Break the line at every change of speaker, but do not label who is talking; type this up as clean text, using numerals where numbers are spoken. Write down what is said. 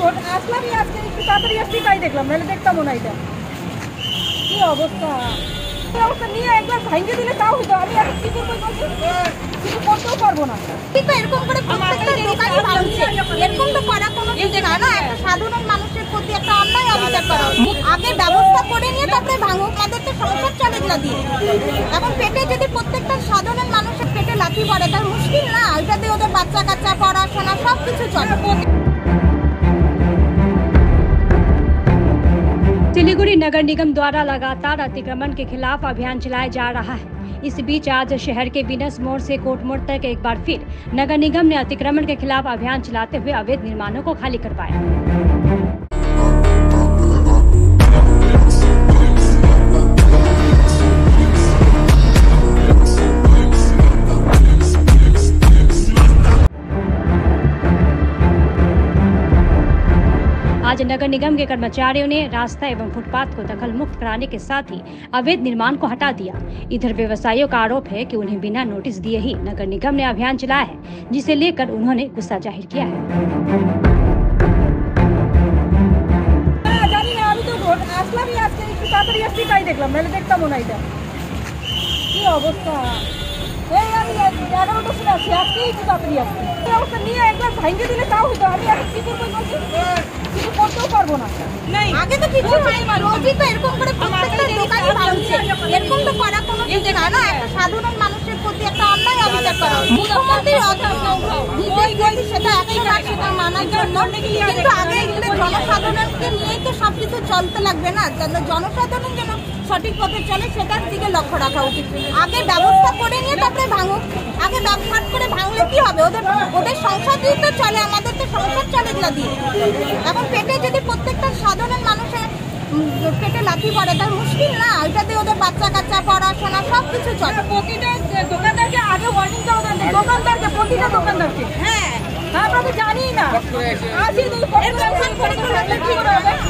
আসলামই আজকে একটু তাড়াতাড়ি আসছি তাই দেখলাম, নাহলে দেখতামও না। এটা কি অবস্থা, অবস্থা নিয়ে একবার ভাঙিয়ে দিলে তাও হতো। আমি এখন কি করবো, কিছু করতেও পারবো না।
কিন্তু এরকম করে প্রত্যেকটা দোকানই ভাঙছে, এরকম তো করা কোনো ঠিক না। না, একটা সাধারণ মানুষের প্রতি একটা অন্যায় অবিচার করা। আগে ব্যবস্থা করে নিয়ে তারপরে ভাঙুক, আমাদের তো সংসার চলে না দিয়ে। এখন পেটে যদি প্রত্যেকটা সাধারণ মানুষের পেটে লাথি পড়ে তার মুশকিল না, ওইটাতে ওদের বাচ্চা কাচ্চা পড়াশোনা সব কিছু চলে।
सिलीगुड़ी नगर निगम द्वारा लगातार अतिक्रमण के खिलाफ अभियान चलाया जा रहा है। इस बीच आज शहर के विनस मोड़ से कोट मोड़ तक एक बार फिर नगर निगम ने अतिक्रमण के खिलाफ अभियान चलाते हुए अवैध निर्माणों को खाली करवाया। आज नगर निगम के कर्मचारियों ने रास्ता एवं फुटपाथ को दखल मुक्त कराने के साथ ही अवैध निर्माण को हटा दिया। इधर व्यवसायियों का आरोप है कि उन्हें बिना नोटिस दिए ही नगर निगम ने अभियान चलाया है, जिसे लेकर उन्होंने गुस्सा जाहिर किया है।
জানি না, আমি তো আসলামই আজকে একটু তাড়াতাড়ি আসছি তাই দেখলাম, নাহলে দেখতামও না। এটা কি অবস্থা, এই আমি 11টার সময় আসছি, আজকে একটু তাড়াতাড়ি আসছি। এই অবস্থা নিয়ে একবার ভাঙিয়ে দিলে তাও হতো। আমি এখন কি করবো, কিছু করতেও পারবো না।
আগে তো কিছু হয়নি, রোজই তো এরকম করে প্রত্যেকটা দোকানই ভাঙছে, এরকম তো করা কোনো ঠিক না। না, একটা সাধারণ মানুষের প্রতি একটা অন্যায় অবিচার করা। মুখ্যমন্ত্রীর নির্দেশ সেটা 100বার সেটা মানার জন্য, কিন্তু আগে এগুলো জনসাধারণকে নিয়েই তো সবকিছু চলতে লাগবে না। জনসাধারণ যেন সঠিক পথে চলে সেটার দিকে লক্ষ্য রাখা উচিত। আগে ব্যবস্থা করে নিয়ে তারপরে ভাঙুক। আগে ব্যবহার করে ভাঙলে কি হবে, ওদের সংসার দিয়ে তো চলে, আমাদের তো সংসার চলে না দিয়ে। এখন পেটে যদি প্রত্যেকটা সাধারণ মানুষের পেটে লাথি পড়ে তার মুশকিল না, ওইটাতে ওদের বাচ্চা কাচ্চা পড়াশোনা সব কিছু চলে।
প্রতিটা দোকানদারকে আগে ওয়ার্নিং দেওয়া দরকার, দোকানদারকে, প্রতিটা দোকানদারকে। হ্যাঁ, আমরা তো জানি না। আসি এরকম করে কি করে হবে।